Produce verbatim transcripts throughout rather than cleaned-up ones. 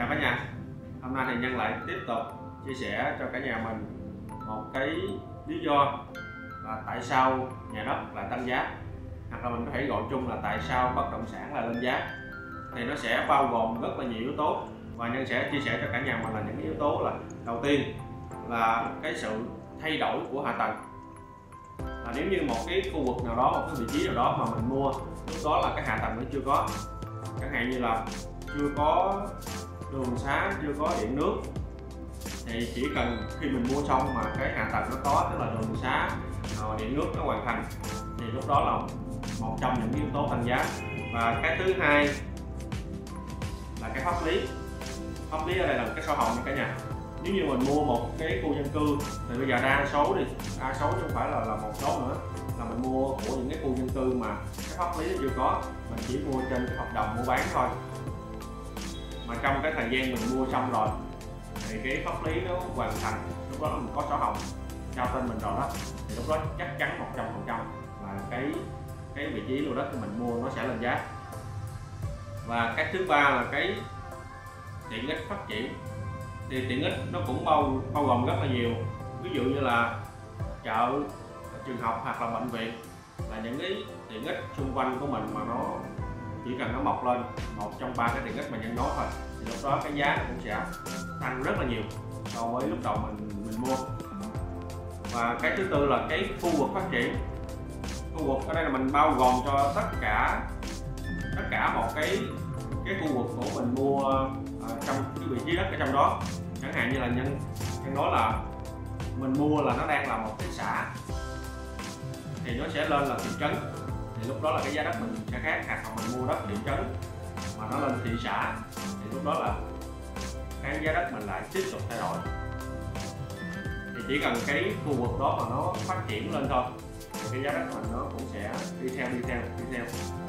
Chào cả nhà. Hôm nay thì Nhân lại tiếp tục chia sẻ cho cả nhà mình một cái lý do là tại sao nhà đất lại tăng giá, hoặc là mình có thể gọi chung là tại sao bất động sản lại lên giá. Thì nó sẽ bao gồm rất là nhiều yếu tố, và Nhân sẽ chia sẻ cho cả nhà mình là những yếu tố là đầu tiên là cái sự thay đổi của hạ tầng. Là nếu như một cái khu vực nào đó, một cái vị trí nào đó mà mình mua lúc đó là cái hạ tầng nó chưa có, chẳng hạn như là chưa có đường xá, chưa có điện nước, thì chỉ cần khi mình mua xong mà cái hạ tầng nó có, tức là đường xá, điện nước nó hoàn thành, thì lúc đó là một trong những yếu tố tăng giá. Và cái thứ hai là cái pháp lý. Pháp lý ở đây là cái sổ hồng nha cả nhà. Nếu như mình mua một cái khu dân cư thì bây giờ đa số đi, đa số chứ không phải là, là một số nữa, là mình mua của những cái khu dân cư mà cái pháp lý nó chưa có, mình chỉ mua trên cái hợp đồng mua bán thôi. Mà trong cái thời gian mình mua xong rồi thì cái pháp lý nó hoàn thành, lúc đó mình có sổ hồng trao tên mình rồi đó, thì lúc đó chắc chắn một trăm phần trăm là cái cái vị trí lô đất của mình mua nó sẽ lên giá. Và cái thứ ba là cái tiện ích phát triển. Thì tiện ích nó cũng bao bao gồm rất là nhiều, ví dụ như là chợ, trường học hoặc là bệnh viện, là những cái tiện ích xung quanh của mình mà nó chỉ cần nó mọc lên một trong ba cái tiện ích mà Nhân nói thôi, thì lúc đó cái giá nó cũng sẽ tăng rất là nhiều so với lúc đầu mình mình mua. Và cái thứ tư là cái khu vực phát triển. Khu vực ở đây là mình bao gồm cho tất cả tất cả một cái cái khu vực của mình mua uh, trong cái vị trí đất ở trong đó. Chẳng hạn như là nhân nhân nói là mình mua là nó đang là một cái xã, thì nó sẽ lên là thị trấn, thì lúc đó là cái giá đất mình sẽ khác. Hoặc là mình mua đất thị trấn mà nó lên thị xã, thì lúc đó là cái giá đất mình lại tiếp tục thay đổi. Thì chỉ cần cái khu vực đó mà nó phát triển lên thôi, thì cái giá đất mình nó cũng sẽ đi theo đi theo đi theo.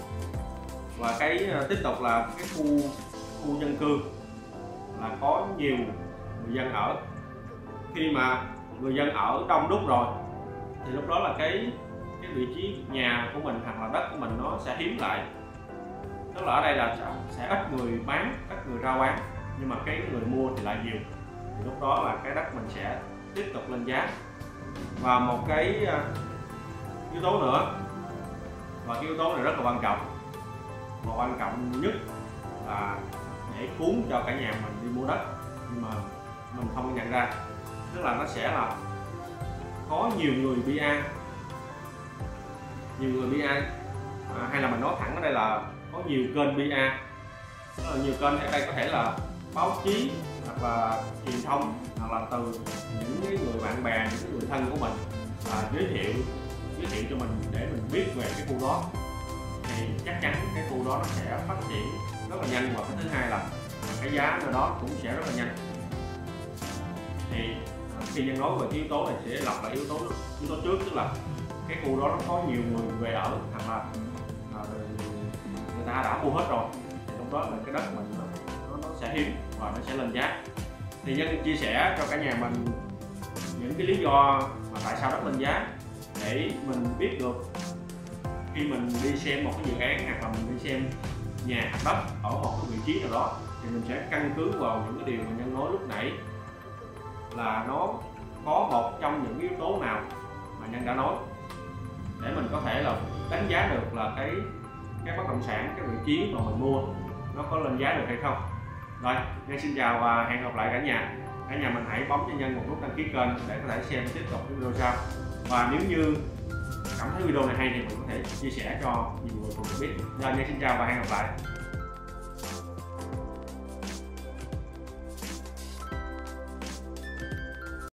Và cái tiếp tục là cái khu khu dân cư, là có nhiều người dân ở. Khi mà người dân ở đông đúc rồi thì lúc đó là cái cái vị trí nhà của mình hoặc là đất của mình nó sẽ hiếm lại, tức là ở đây là sẽ, sẽ ít người bán, ít người rao bán, nhưng mà cái người mua thì lại nhiều, thì lúc đó là cái đất mình sẽ tiếp tục lên giá. Và một cái yếu tố nữa, và cái yếu tố này rất là quan trọng, và quan trọng nhất là để cuốn cho cả nhà mình đi mua đất nhưng mà mình không nhận ra, tức là nó sẽ là có nhiều người bê a, nhiều người bê a, à, hay là mình nói thẳng ở đây là có nhiều kênh bê a. Tức là nhiều kênh ở đây có thể là báo chí hoặc là truyền thông, hoặc là từ những cái người bạn bè, những cái người thân của mình là giới thiệu giới thiệu cho mình để mình biết về cái khu đó, thì chắc chắn cái khu đó nó sẽ phát triển rất là nhanh. Và cái thứ hai là cái giá nơi đó cũng sẽ rất là nhanh. Thì khi Nhân nói về cái yếu tố này sẽ lọc lại yếu tố yếu tố trước, tức là cái khu đó nó có nhiều người về ở, hoặc là người ta đã mua hết rồi, thì lúc đó là cái đất mình nó, nó, nó sẽ hiếm và nó sẽ lên giá. Thì Nhân chia sẻ cho cả nhà mình những cái lý do mà tại sao đất lên giá, để mình biết được khi mình đi xem một cái dự án hoặc là mình đi xem nhà hoặc đất ở một cái vị trí nào đó, thì mình sẽ căn cứ vào những cái điều mà Nhân nói lúc nãy, là nó có một trong những yếu tố nào mà Nhân đã nói, để mình có thể là đánh giá được là cái cái bất động sản, cái vị trí mà mình mua nó có lên giá được hay không. Rồi, Nhân xin chào và hẹn gặp lại cả nhà. Cả nhà mình hãy bấm cho Nhân một nút đăng ký kênh để có thể xem tiếp tục cái video sau. Và nếu như cảm thấy video này hay thì mình có thể chia sẻ cho nhiều người cùng biết. Rồi, Nhân xin chào và hẹn gặp lại.